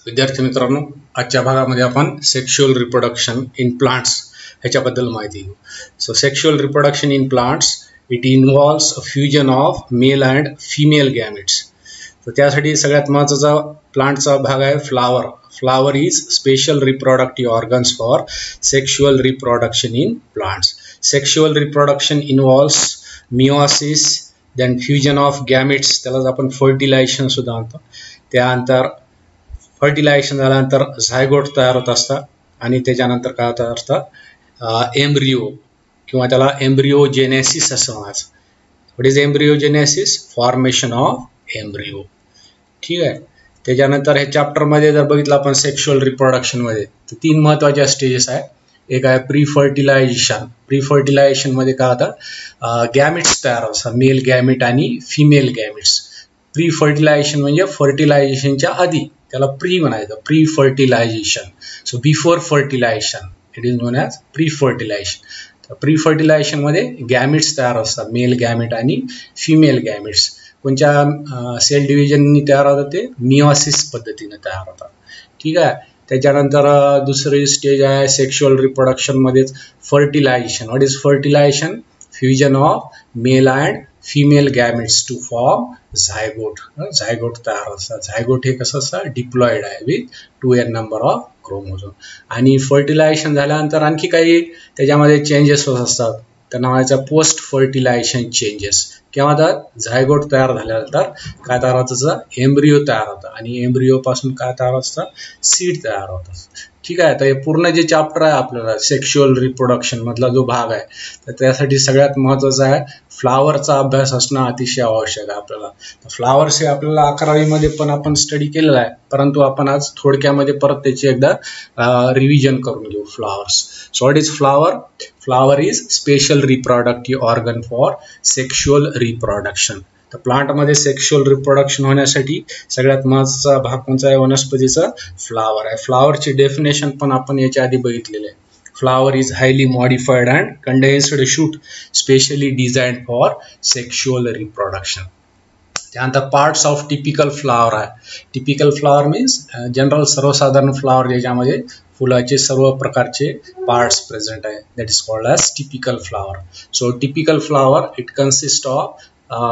विद्यार्थी मित्रांनो, आजच्या भागामध्ये आपण सेक्शुअल रिप्रोडक्शन इन प्लांट्स ह्याच्याबद्दल माहिती घेऊ. So sexual reproduction in plants it involves a fusion of male and female gametes. तर त्यासाठी सगळ्यात महत्त्वाचा प्लांटचा भाग आहे flower. Flower is special reproductive organs for sexual reproduction in plants. Sexual reproduction involves meiosis, then fusion of gametes, त्यालाच आपण fertilisation सुद्धा म्हणतो. त्यानंतर फर्टिलायझेशन झाल्यानंतर झायगोट तयार होत असतात आणि त्याच्यानंतर काय होत असतं एम्ब्रिओ किंवा त्याला एम्ब्रिओजेनेसिस असं म्हणायचं. What is embryogenesis? Formation of embryo. ठीक आहे. त्याच्यानंतर हे चॅप्टरमध्ये जर बघितलं आपण सेक्शुअल रिप्रोडक्शनमध्ये तर 3 महत्त्वाच्या स्टेजेस आहे. एक आहे प्री फर्टिलायझेशन. प्री फर्टिलायझेशनमध्ये काय होतं गॅमिट्स तयार होतात, मेल गॅमिट आणि फिमेल गॅमिट्स. प्री फर्टिलायझेशन म्हणजे फर्टिलायझेशनच्या आधी, त्याला प्री म्हणायचं, pre fertilisation. So before fertilisation it is known as pre fertilisation. तर प्री फर्टिलायझेशनमध्ये गॅमिट्स तयार असतात, मेल गॅमिट आणि फिमेल गॅमिट्स. कोणत्या सेल डिव्हिजननी तयार होतात? ते मिओसिस पद्धतीने तयार होतात. ठीक आहे. त्याच्यानंतर दुसरी स्टेज आहे सेक्शुअल रिप्रोडक्शनमध्येच fertilisation. What is fertilisation? Fusion of male and female gametes to form zygote. Zygote तयार असतात. झायगोट हे कसं असतं? डिप्लॉइड आहे with 2n number of chromosome. आणि फर्टिलायझेशन झाल्यानंतर आणखी काही त्याच्यामध्ये चेंजेस होत असतात. त्या नावाचा पोस्ट फर्टिलायझेशन चेंजेस. केव्हा होतात? झायगोट तयार झाल्यानंतर काय तयार होतं? एम्ब्रिओ तयार होतं आणि एम्ब्रिओ पासून काय तयार असतं? सीड तयार होतं. ठीक आहे. तर हे पूर्ण जे चॅप्टर आहे आपल्याला सेक्शुअल रिप्रोडक्शन मधला जो भाग आहे, तर त्यासाठी सगळ्यात महत्त्वाचा आहे फ्लावरचा अभ्यास असणं अतिशय आवश्यक आहे आपल्याला. फ्लावर्स हे आपल्याला 11वीमध्ये पण आपण स्टडी केलेला आहे, परंतु आपण आज थोडक्यामध्ये परत त्याची एकदा रिव्हिजन करून घेऊ. Flowers. So what is flower? Flower is special reproductive organ for sexual reproduction. तर प्लांटमध्ये सेक्शुअल रिप्रोडक्शन होण्यासाठी सगळ्यात महत्त्वाचा भाग कोणता आहे? वनस्पतीचा फ्लावर आहे. फ्लावरची डेफिनेशन पण आपण याच्या आधी बघितलेले आहे. Flower is highly modified and condensed shoot specially designed for sexual reproduction. त्यानंतर पार्ट्स ऑफ टिपिकल फ्लावर आहे. टिपिकल फ्लावर मीन्स जनरल सर्वसाधारण फ्लावर ज्याच्यामध्ये फुलाचे सर्व प्रकारचे पार्ट्स प्रेझेंट आहे. That is called as typical flower. So typical flower it consist of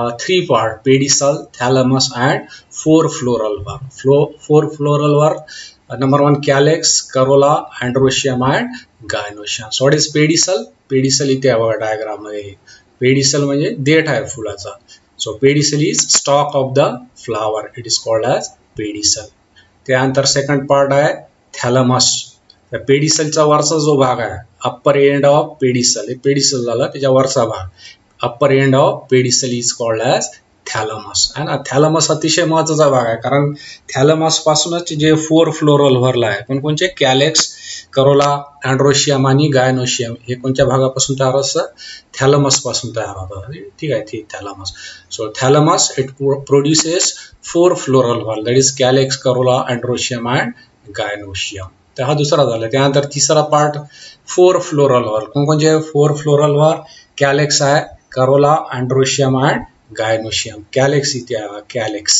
3 parts: pedicel, thalamus and 4 floral valve. 4 floral valve. Number 1 calyx, corolla, androecium and gynoecium. So what is pedicel? Pedicel इथे आहे diagram मध्ये. pedicel म्हणजे देठ आहे फुलाचा. So pedicel is stalk of the flower. It is called as pedicel. त्यानंतर second part आहे thalamus. पेडिसलचा वरचा जो भाग आहे, अप्पर एंड ऑफ पेडिसल, हे पेडिसल झाला त्याच्या वरचा भाग. Upper end of pedicel is called as thalamus. है ना. थॅलमस अतिशय महत्त्वाचा भाग आहे, कारण थॅलमस पासूनच जे 4 फ्लोरल व्हर्ल आहे, कोणचे? कॅलेक्स, करोला, अँड्रोशियम आणि गायनोशियम, हे कोणत्या भागापासून तयार असतं? थॅलमस पासून तयार होतात. ठीक आहे. ते thalamus. So thalamus it produces 4 floral whorl, that is calyx, corolla, androecium and gynoecium. तर हा दुसरा झाला. त्यानंतर तिसरा पार्ट 4 फ्लोरल व्हर्ल. कोणकोणचे 4 फ्लोरल व्हर्ल? कॅलेक्स आहे, corolla, androecium and gynoecium. Calyx इथे आहे. कॅलेक्स.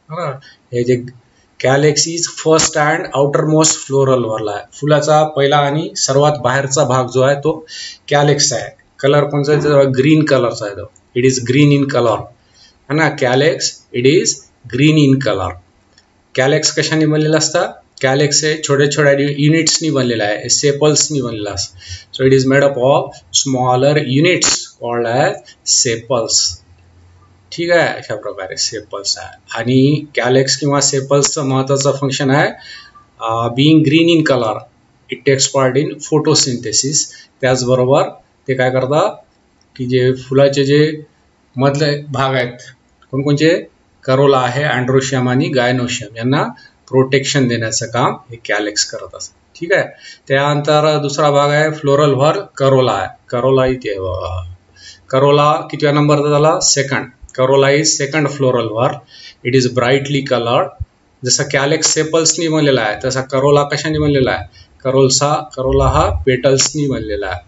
हे जे calyx is first and outermost floral whorl आहे. फुलाचा पहिला आणि सर्वात बाहेरचा भाग जो आहे तो कॅलेक्स आहे. कलर कोणचा? ग्रीन कलरचा आहे तो. It is green in colour. है ना. Calyx it is green in colour. Calyx कशाने बनलेला असतं? कॅलेक्स हे छोट्या छोट्या युनिट्सनी बनलेला आहे, सेपल्सनी बनलेला असतं. So it is made up of smaller units called as sepals. ठीक आहे. अशा प्रकारे सेपल्स आहे. आणि कॅलेक्स किंवा सेपल्सचं महत्त्वाचं फंक्शन आहे being green in colour, it takes part in photosynthesis. त्याचबरोबर ते काय करतात की जे फुलाचे जे मधले भाग आहेत, कोणकोणचे? करोला आहे, अँड्रोशियम आणि गायनोशियम, यांना प्रोटेक्शन देण्याचं काम हे कॅलेक्स करत असतात. ठीक आहे. त्यानंतर दुसरा भाग आहे फ्लोरल व्हर्ल. करोला आहे. करोला इथे. करोला कितव्या नंबरचा झाला? Second. Corolla is second floral whorl. It is brightly coloured. जसा कॅलेक्स सेपल्सनी बनलेला आहे, तसा करोला कशाने बनलेला आहे? करोला हा पेटल्सनी बनलेला आहे.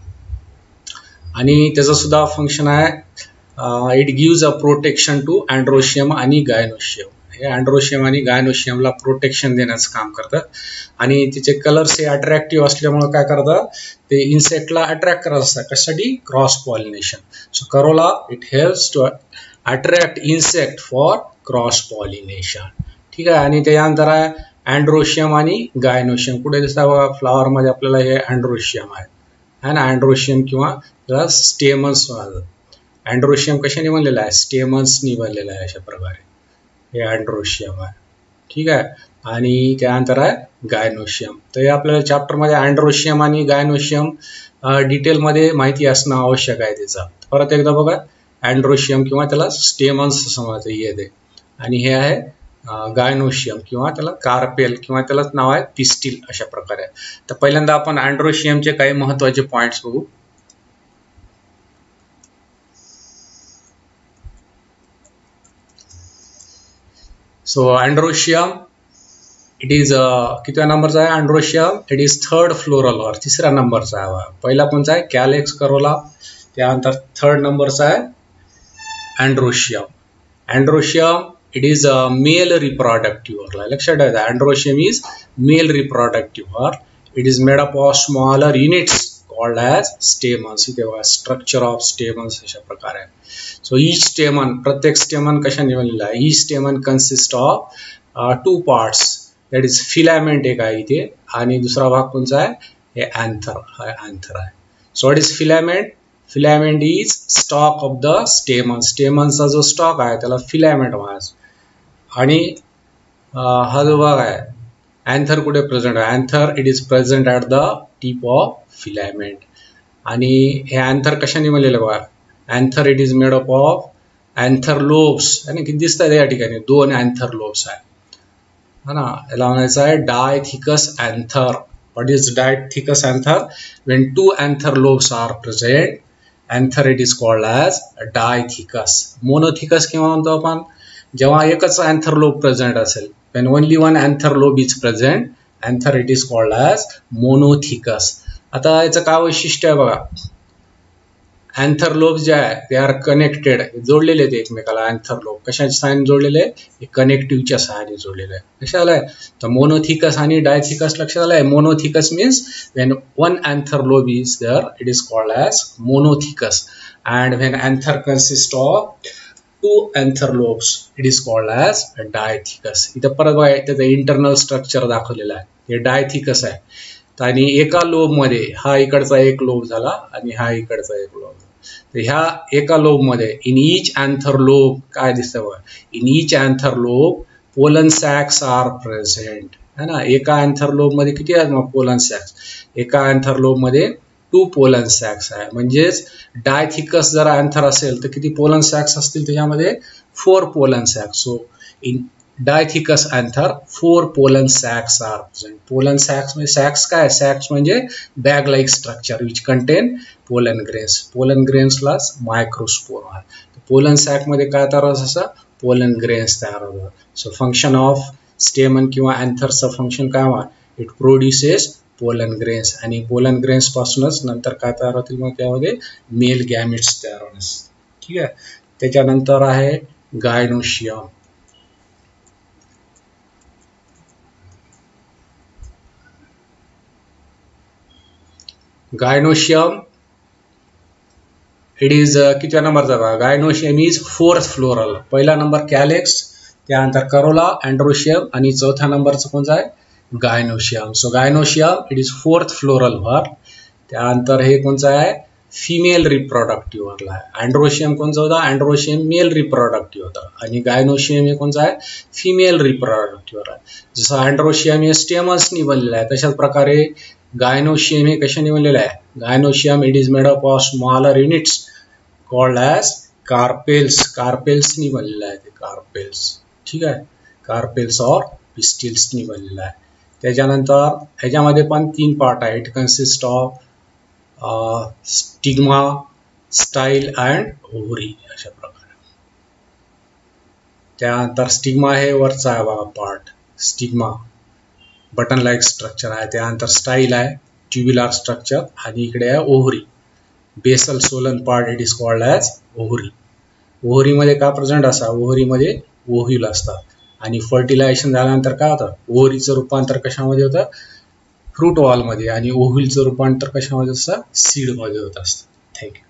आणि त्याचं सुद्धा फंक्शन आहे it gives a protection to androecium आणि गायनोशियम. हे अँड्रोशियम आणि गायनोशियमला प्रोटेक्शन देण्याचं काम करतात आणि तिचे कलर्स हे अट्रॅक्टिव्ह असल्यामुळे काय करतात ते इन्सेक्टला अट्रॅक्ट करत असतात कशासाठी cross pollination. So corolla it helps to attract insect for cross pollination. ठीक आहे. आणि त्यानंतर आहे अँड्रोशियम आणि गायनोशियम. कुठे दिसतात बघा फ्लॉवर मध्ये आपल्याला हे अँड्रोशियम आहे ना. अँड्रोशियम किंवा त्याला स्टेमन्स. अँड्रोशियम कशाने बनलेला आहे स्टेमन्सनी बनलेला आहे अशा प्रकारे हे अँड्रोशियम आहे. ठीक आहे. आणि त्यानंतर आहे गायनोशियम. तर हे आपल्याला चॅप्टरमध्ये अँड्रोशियम आणि गायनोशियम डिटेलमध्ये माहिती असणं आवश्यक आहे त्याचा. परत एकदा बघा अँड्रोशियम किंवा त्याला स्टेमन्स समजतं येते आणि हे आहे गायनोशियम किंवा त्याला कार्पेल किंवा त्यालाच नाव आहे पिस्टिल अशा प्रकारे. तर पहिल्यांदा आपण अँड्रोशियमचे काही महत्त्वाचे पॉइंट्स बघू. सो अँड्रोशियम इट इज कितव्या नंबरचा आहे अँड्रोशियम इट इज थर्ड फ्लोरलवर तिसऱ्या नंबरचा आहे. पहिला कोणता आहे कॅलेक्स करोला. त्यानंतर थर्ड नंबरचा आहे androecium. Androecium it is male reproductive. लक्षात ठेवा androecium is male reproductive. It is made up of smaller units called as stamens. इथे बघा स्ट्रक्चर ऑफ स्टेमन्स अशा प्रकारे आहे. सो ईच स्टेमन प्रत्येक स्टेमन कशाने बनलेला आहे each stamen consist of two parts that is filament एक आहे इथे आणि दुसरा भाग कोणता आहे हे अँथर. हा अँथर आहे. So what is filament. Filament is stalk of the stamen. स्टेमनचा जो स्टॉक आहे त्याला फिलामेंट म्हणायचं. आणि हा जो भाग आहे अँथर कुठे प्रेझेंट आहे anther it is present at the tip of filament. आणि हे अँथर कशाने बनलेलं बघा anther it is made up of anther lobes. आणि किती दिसतात या ठिकाणी दोन अँथर लोब्स आहे ना. याला म्हणायचं आहे dithecous anther. What is dithecous anther when two anther lobes are present anther it is called as dithecous. Monothecous किंवा म्हणतो आपण जेव्हा एकच अँथर लोब प्रेझेंट असेल when only one anther lobe is present anther it is called as monothecous. आता याचं काय वैशिष्ट्य आहे बघा अँथर लोब जे आहे ते आर कनेक्टेड जोडलेले आहेत एकमेकाला. अँथर लोब कशाच्या सहाय्याने जोडलेले आहे कनेक्टिव्हच्या सहाय्याने जोडलेले आहे. लक्षात आलंय. तर मोनोथिकस आणि डायथिकस लक्षात आलंय. Monothecous means when one anther lobe is there it is called as monothecous and when anther consist of two anther lobes it is called as dithecous. इथं परत बघा त्याचं इंटरनल स्ट्रक्चर दाखवलेलं आहे हे डायथिकस आहे. आणि एका लोबमध्ये हा इकडचा एक लोब झाला आणि हा इकडचा एक लोब. तर ह्या एका लोब मध्ये इन ईच अँथर लोब काय दिसतं बघा in each anther lobe pollen sacs are present है ना. एका अँथर लोब मध्ये किती आहेत मग पोलन सॅक्स एका अँथर लोब मध्ये टू पोलन सॅक्स आहे. म्हणजेच डायथिकस जर अँथर असेल तर किती पोलन सॅक्स असतील त्याच्यामध्ये 4 pollen sacs. So in dithecous anther 4 pollen sacs are present. Pollen sacs म्हणजे सॅक्स काय सॅक्स म्हणजे bag like structure which contain pollen grains. Pollen ग्रेन्सलाच मायक्रोस्पोर आहे. पोलन सॅक मध्ये काय तयार होतं असं पोलन ग्रेन्स तयार होतं. सो फंक्शन ऑफ स्टेमन किंवा अँथरचं फंक्शन काय मग इट प्रोड्युसेस पोलन ग्रेन्स आणि पोलन ग्रेन्स पासूनच नंतर काय तयार होतील मग त्यामध्ये मेल गॅमेट्स तयार होण्यास. ठीक आहे. त्याच्यानंतर आहे गायनोशियम. गायनोशियम इट इज कितव्या नंबरचा बघा गायनोशियम इज 4th फ्लोरल. पहिला नंबर कॅलेक्स त्यानंतर करोला अँड्रोशियम आणि चौथ्या नंबरचं कोणतं आहे gynoecium. So gynoecium it is 4th floral whorl. त्यानंतर हे कोणतं आहे फिमेल रिप्रोडक्टिव्ह वरला आहे. अँड्रोशियम कोणतं होता अँड्रोशियम मेल रिप्रोडक्टिव्ह होता आणि गायनोशियम हे कोणतं आहे फिमेल रिप्रोडक्टिव्ह आहे. जसं अँड्रोशियम हे स्टेमन्सनी बनलेलं आहे तशाच प्रकारे गायनोशियम हे कशाने बनलेलं आहे gynoecium it is made up of smaller units called as carpels. कार्पेल्सनी बनलेलं आहे ते कार्पेल्स. ठीक आहे. कार्पेल्स ऑर पिस्टिल्सनी बनलेलं आहे. त्याच्यानंतर ह्याच्यामध्ये पण 3 पार्ट आहे. It consist of stigma style and ovary अशा प्रकारे. त्यानंतर स्टिग्मा हे वरचा आहे बघा part stigma button like structure आहे. त्यानंतर स्टाईल आहे ट्युब्युलर स्ट्रक्चर आणि इकडे आहे ovary basal swollen part it is called as ovary. ओव्हरीमध्ये का प्रेझेंट असा ओव्हरीमध्ये ओव्ह्यूल असतात आणि फर्टिलायझेशन झाल्यानंतर काय होतं, ओव्हरीचं रूपांतर कशामध्ये होतं, फ्रूट वॉलमध्ये, आणि ओव्ह्यूलचं रूपांतर कशामध्ये असतं, सीडमध्ये होत असतं. थँक्यू.